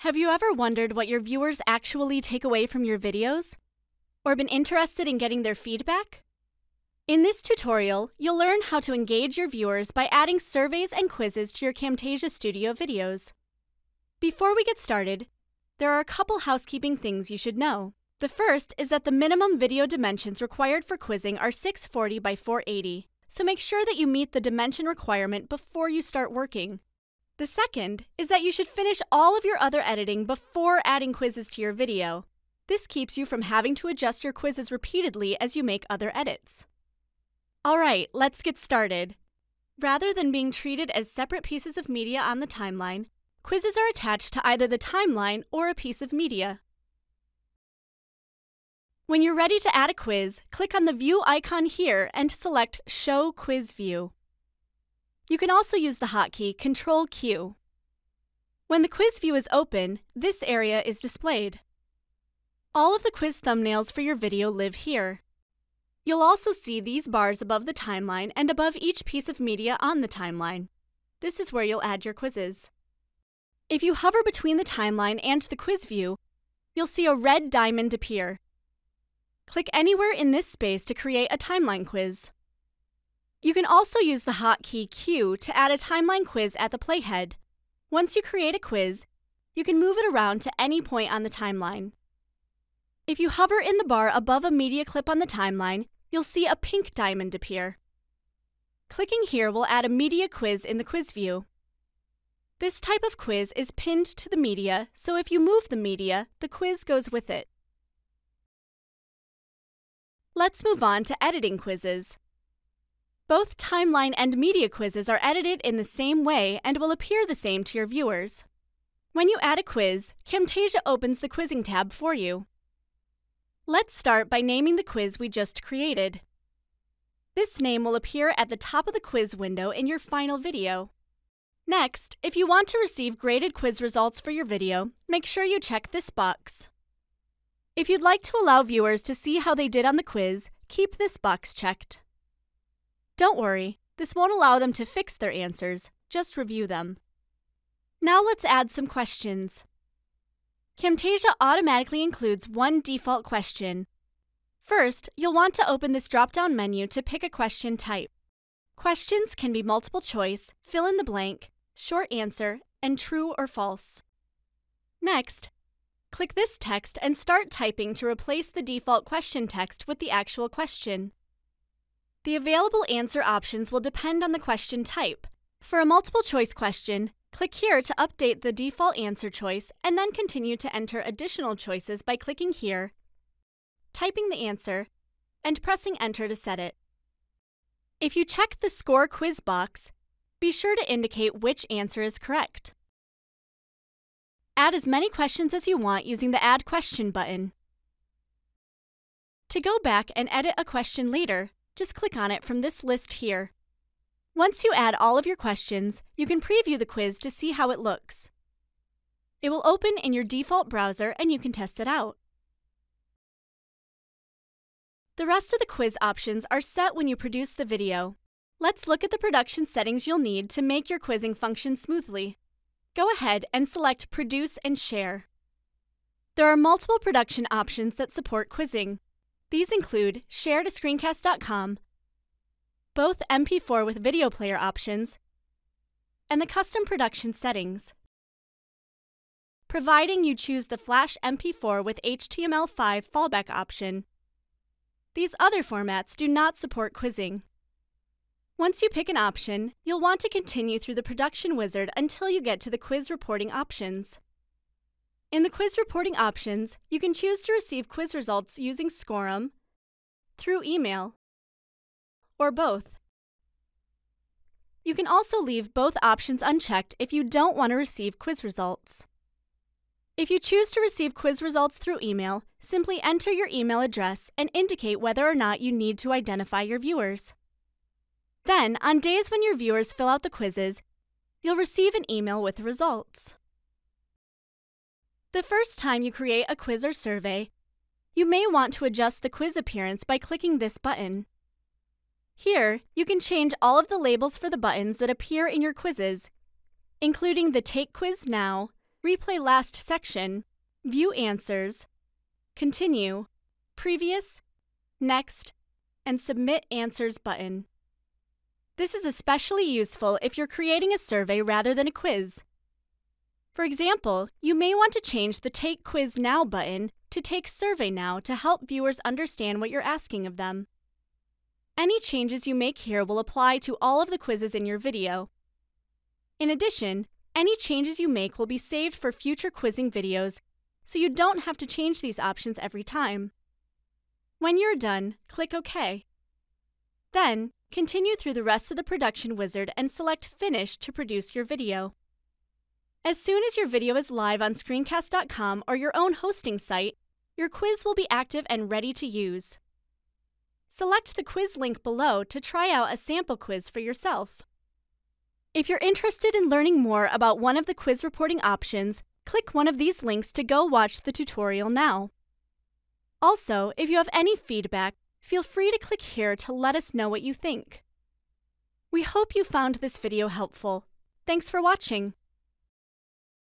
Have you ever wondered what your viewers actually take away from your videos? Or been interested in getting their feedback? In this tutorial, you'll learn how to engage your viewers by adding surveys and quizzes to your Camtasia Studio videos. Before we get started, there are a couple housekeeping things you should know. The first is that the minimum video dimensions required for quizzing are 640 by 480, so make sure that you meet the dimension requirement before you start working. The second is that you should finish all of your other editing before adding quizzes to your video. This keeps you from having to adjust your quizzes repeatedly as you make other edits. Alright, let's get started. Rather than being treated as separate pieces of media on the timeline, quizzes are attached to either the timeline or a piece of media. When you're ready to add a quiz, click on the View icon here and select Show Quiz View. You can also use the hotkey Ctrl-Q. When the quiz view is open, this area is displayed. All of the quiz thumbnails for your video live here. You'll also see these bars above the timeline and above each piece of media on the timeline. This is where you'll add your quizzes. If you hover between the timeline and the quiz view, you'll see a red diamond appear. Click anywhere in this space to create a timeline quiz. You can also use the hotkey Q to add a timeline quiz at the playhead. Once you create a quiz, you can move it around to any point on the timeline. If you hover in the bar above a media clip on the timeline, you'll see a pink diamond appear. Clicking here will add a media quiz in the quiz view. This type of quiz is pinned to the media, so if you move the media, the quiz goes with it. Let's move on to editing quizzes. Both timeline and media quizzes are edited in the same way and will appear the same to your viewers. When you add a quiz, Camtasia opens the Quizzing tab for you. Let's start by naming the quiz we just created. This name will appear at the top of the quiz window in your final video. Next, if you want to receive graded quiz results for your video, make sure you check this box. If you'd like to allow viewers to see how they did on the quiz, keep this box checked. Don't worry, this won't allow them to fix their answers, just review them. Now let's add some questions. Camtasia automatically includes one default question. First, you'll want to open this drop-down menu to pick a question type. Questions can be multiple choice, fill in the blank, short answer, and true or false. Next, click this text and start typing to replace the default question text with the actual question. The available answer options will depend on the question type. For a multiple choice question, click here to update the default answer choice and then continue to enter additional choices by clicking here, typing the answer, and pressing enter to set it. If you check the Score Quiz box, be sure to indicate which answer is correct. Add as many questions as you want using the Add Question button. To go back and edit a question later, just click on it from this list here. Once you add all of your questions, you can preview the quiz to see how it looks. It will open in your default browser and you can test it out. The rest of the quiz options are set when you produce the video. Let's look at the production settings you'll need to make your quizzing function smoothly. Go ahead and select Produce and Share. There are multiple production options that support quizzing. These include Share to Screencast.com, both MP4 with video player options, and the custom production settings. Providing you choose the Flash MP4 with HTML5 fallback option. These other formats do not support quizzing. Once you pick an option, you'll want to continue through the production wizard until you get to the quiz reporting options. In the quiz reporting options, you can choose to receive quiz results using Scorum, through email, or both. You can also leave both options unchecked if you don't want to receive quiz results. If you choose to receive quiz results through email, simply enter your email address and indicate whether or not you need to identify your viewers. Then, on days when your viewers fill out the quizzes, you'll receive an email with the results. The first time you create a quiz or survey, you may want to adjust the quiz appearance by clicking this button. Here, you can change all of the labels for the buttons that appear in your quizzes, including the Take Quiz Now, replay last section, view answers, continue, previous, next, and submit answers button. This is especially useful if you're creating a survey rather than a quiz. For example, you may want to change the Take Quiz Now button to Take Survey Now to help viewers understand what you're asking of them. Any changes you make here will apply to all of the quizzes in your video. In addition, any changes you make will be saved for future quizzing videos, so you don't have to change these options every time. When you're done, click OK. Then, continue through the rest of the production wizard and select Finish to produce your video. As soon as your video is live on Screencast.com or your own hosting site, your quiz will be active and ready to use. Select the quiz link below to try out a sample quiz for yourself. If you're interested in learning more about one of the quiz reporting options, click one of these links to go watch the tutorial now. Also, if you have any feedback, feel free to click here to let us know what you think. We hope you found this video helpful. Thanks for watching.